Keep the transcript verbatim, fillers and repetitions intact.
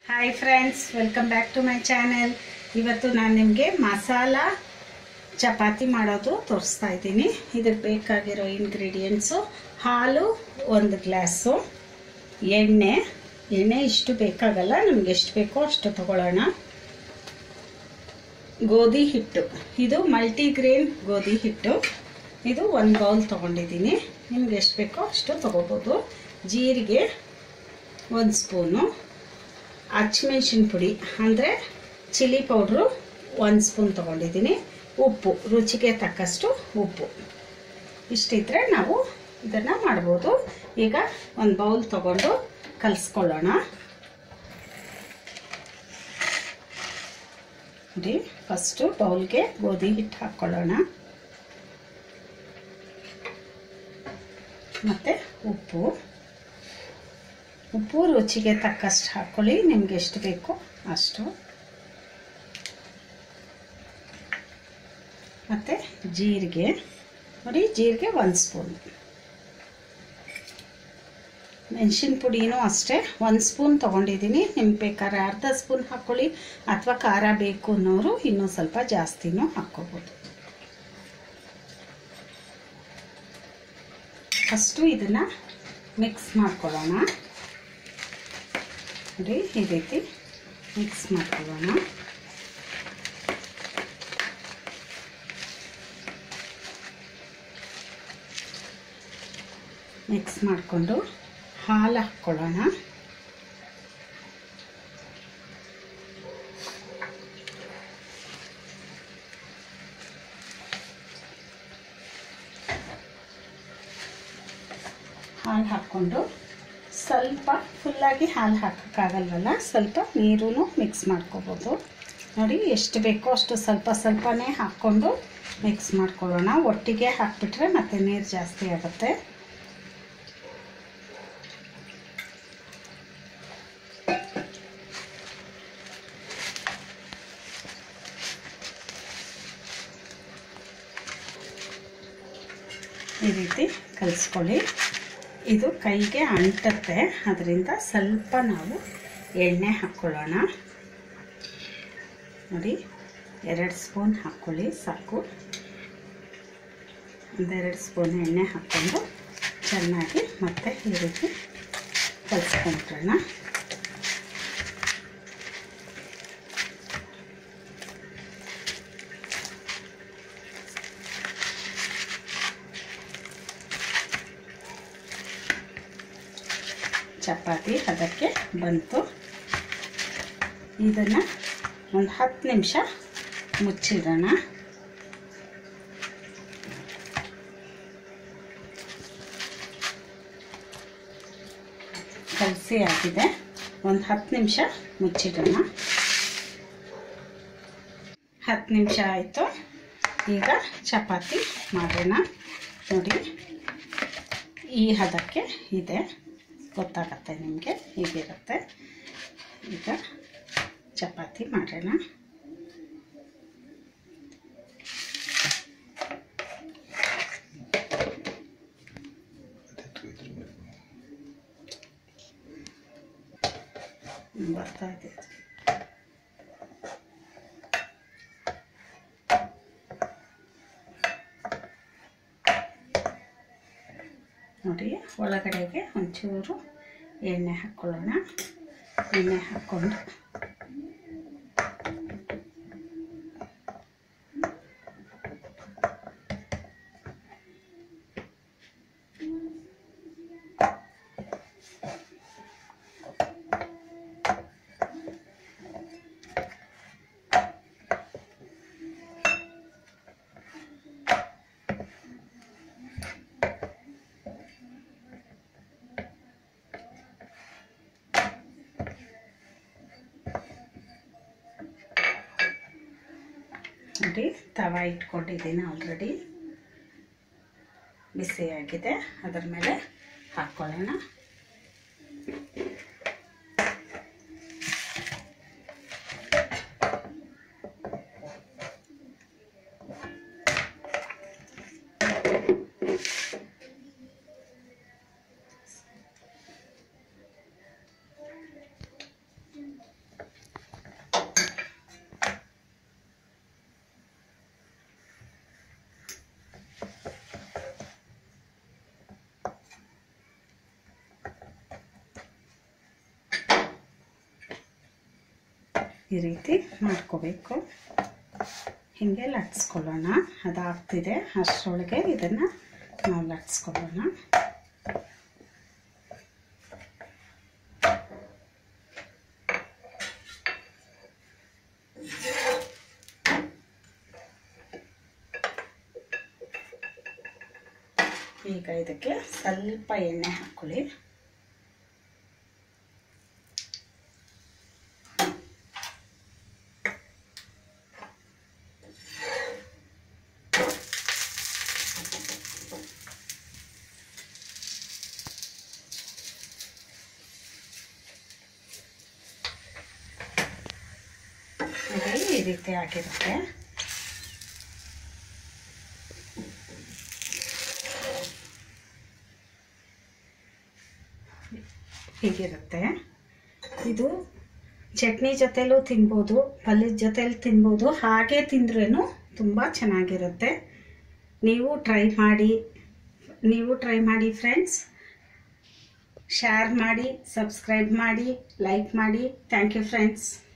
Hi friends, welcome back to my channel. ಇವತ್ತು ನಾನು ನಿಮಗೆ ಮಸಾಲ ಚಪಾತಿ ಮಾಡೋದು ತೋರಿಸ್ತಾ ಇದ್ದೀನಿ. ಇದಕ್ಕೆ ಬೇಕಾಗಿರೋ ಇಂಗ್ರೀಡಿಯೆಂಟ್ಸು: ಹಾಲು ಒಂದು ಗ್ಲಾಸು, ಎಣ್ಣೆ ಎಣ್ಣೆ ಇಷ್ಟು ಬೇಕಾಗಲ್ಲ, ನಮ್ಗೆ ಎಷ್ಟು ಬೇಕೋ ಅಷ್ಟು ತಗೊಳ್ಳೋಣ. ಗೋಧಿ ಹಿಟ್ಟು, ಇದು ಮಲ್ಟಿಗ್ರೇನ್ ಗೋಧಿ ಹಿಟ್ಟು, ಇದು ಒಂದು ಬೌಲ್ ತೊಗೊಂಡಿದ್ದೀನಿ. ನಿಮ್ಗೆ ಎಷ್ಟು ಬೇಕೋ ಅಷ್ಟು ತೊಗೋಬೋದು. ಜೀರಿಗೆ ಒಂದು ಸ್ಪೂನು, ಹಸಿಮೆಣಸಿನ ಪುಡಿ ಅಂದರೆ ಚಿಲ್ಲಿ ಪೌಡ್ರು ಒಂದು ಸ್ಪೂನ್ ತೊಗೊಂಡಿದ್ದೀನಿ, ಉಪ್ಪು ರುಚಿಗೆ ತಕ್ಕಷ್ಟು ಉಪ್ಪು. ಇಷ್ಟಿದ್ರೆ ನಾವು ಇದನ್ನು ಮಾಡ್ಬೋದು. ಈಗ ಒಂದು ಬೌಲ್ ತೊಗೊಂಡು ಕಲಿಸ್ಕೊಳ್ಳೋಣ. ನೋಡಿ, ಫಸ್ಟು ಬೌಲ್ಗೆ ಗೋಧಿ ಹಿಟ್ಟು ಹಾಕ್ಕೊಳ್ಳೋಣ, ಮತ್ತು ಉಪ್ಪು ಉಪ್ಪು ರುಚಿಗೆ ತಕ್ಕಷ್ಟು ಹಾಕ್ಕೊಳ್ಳಿ, ನಿಮ್ಗೆ ಎಷ್ಟು ಬೇಕೋ ಅಷ್ಟು. ಮತ್ತು ಜೀರಿಗೆ ನೋಡಿ, ಜೀರಿಗೆ ಒಂದು ಸ್ಪೂನ್. ಮೆಣಸಿನ ಪುಡಿನೂ ಅಷ್ಟೇ ಒಂದು ಸ್ಪೂನ್ ತೊಗೊಂಡಿದ್ದೀನಿ. ನಿಮ್ಗೆ ಬೇಕಾದ್ರೆ ಅರ್ಧ ಸ್ಪೂನ್ ಹಾಕ್ಕೊಳ್ಳಿ, ಅಥವಾ ಖಾರ ಬೇಕು ಅನ್ನೋರು ಇನ್ನೂ ಸ್ವಲ್ಪ ಜಾಸ್ತಿನೂ ಹಾಕ್ಕೋಬೋದು. ಫಸ್ಟು ಇದನ್ನು ಮಿಕ್ಸ್ ಮಾಡ್ಕೊಳ್ಳೋಣ. ನೋಡಿ, ಈ ರೀತಿ ಮಿಕ್ಸ್ ಮಾಡ್ಕೊಳ್ಳೋಣ. ಮಿಕ್ಸ್ ಮಾಡಿಕೊಂಡು ಹಾಲು ಹಾಕ್ಕೊಳ್ಳೋಣ. ಹಾಲು ಹಾಕ್ಕೊಂಡು ಸ್ವಲ್ಪ ಫುಲ್ಲಾಗಿ ಹಾಲು ಹಾಕೋಕ್ಕಾಗಲ್ವಲ್ಲ, ಸ್ವಲ್ಪ ನೀರೂ ಮಿಕ್ಸ್ ಮಾಡ್ಕೋಬೋದು. ನೋಡಿ, ಎಷ್ಟು ಬೇಕೋ ಅಷ್ಟು ಸ್ವಲ್ಪ ಸ್ವಲ್ಪನೇ ಹಾಕ್ಕೊಂಡು ಮಿಕ್ಸ್ ಮಾಡ್ಕೊಳ್ಳೋಣ. ಒಟ್ಟಿಗೆ ಹಾಕ್ಬಿಟ್ರೆ ಮತ್ತೆ ನೀರು ಜಾಸ್ತಿ ಆಗುತ್ತೆ. ಈ ರೀತಿ ಕಲಿಸ್ಕೊಳ್ಳಿ. ಇದು ಕೈಗೆ ಅಂಟುತ್ತೆ, ಅದರಿಂದ ಸ್ವಲ್ಪ ನಾವು ಎಣ್ಣೆ ಹಾಕ್ಕೊಳ್ಳೋಣ. ನೋಡಿ, ಎರಡು ಸ್ಪೂನ್ ಹಾಕ್ಕೊಳ್ಳಿ ಸಾಕು. ಒಂದೆರಡು ಸ್ಪೂನ್ ಎಣ್ಣೆ ಹಾಕ್ಕೊಂಡು ಚೆನ್ನಾಗಿ ಮತ್ತೆ ಈ ರೀತಿ ಕಲಿಸ್ಕೊಂಡ್ರೋಣ. ಚಪಾತಿ ಅದಕ್ಕೆ ಬಂತು. ಇದನ್ನು ಒಂದು ಹತ್ತು ನಿಮಿಷ ಮುಚ್ಚಿಡೋಣ. ಕಲಸಿ ಆಗಿದೆ, ಒಂದು ಹತ್ತು ನಿಮಿಷ ಮುಚ್ಚಿಡೋಣ. ಹತ್ತು ನಿಮಿಷ ಆಯಿತು. ಈಗ ಚಪಾತಿ ಮಾಡೋಣ. ನೋಡಿ, ಈ ಹದಕ್ಕೆ ಇದೆ, ಗೊತ್ತಾಗತ್ತೆ ನಿಮಗೆ, ಹೀಗಿರುತ್ತೆ. ಈಗ ಚಪಾತಿ ಮಾಡೋಣ. ಬರ್ತಾ ಇದೆ. ನೋಡಿ, ಒಳಗಡೆಗೆ ಒಂಚೂರು ಎಣ್ಣೆ ಹಾಕ್ಕೊಳ್ಳೋಣ. ಎಣ್ಣೆ ಹಾಕ್ಕೊಂಡು ನೋಡಿ, ತವ ಇಟ್ಕೊಂಡಿದ್ದೀನಿ, ಆಲ್ರೆಡಿ ಬಿಸಿಯಾಗಿದೆ. ಅದರ ಮೇಲೆ ಹಾಕ್ಕೊಳ್ಳೋಣ. ಈ ರೀತಿ ಮಾಡ್ಕೋಬೇಕು. ಹೀಗೆ ಲಟ್ಸ್ಕೊಳ್ಳೋಣ. ಅದಾಗ್ತಿದೆ ಅಷ್ಟರೊಳಗೆ ಇದನ್ನು ನಾವು ಲಟ್ಸ್ಕೊಳ್ಳೋಣ. ಈಗ ಇದಕ್ಕೆ ಸ್ವಲ್ಪ ಎಣ್ಣೆ ಹಾಕ್ಕೊಳ್ಳಿ. ಈ ರೀತಿ ಆಗಿರುತ್ತೆ. ಹೀಗಿರುತ್ತೆ. ಇದು ಚಟ್ನಿ ಜೊತೆಲೂ ತಿನ್ಬೋದು, ಪಲ್ಯದ ಜೊತೆಲಿ ತಿನ್ಬೋದು, ಹಾಗೆ ತಿಂದ್ರೂ ತುಂಬ ಚೆನ್ನಾಗಿರುತ್ತೆ. ನೀವು ಟ್ರೈ ಮಾಡಿ ನೀವು ಟ್ರೈ ಮಾಡಿ ಫ್ರೆಂಡ್ಸ್. ಶೇರ್ ಮಾಡಿ, ಸಬ್ಸ್ಕ್ರೈಬ್ ಮಾಡಿ, ಲೈಕ್ ಮಾಡಿ. Thank you friends.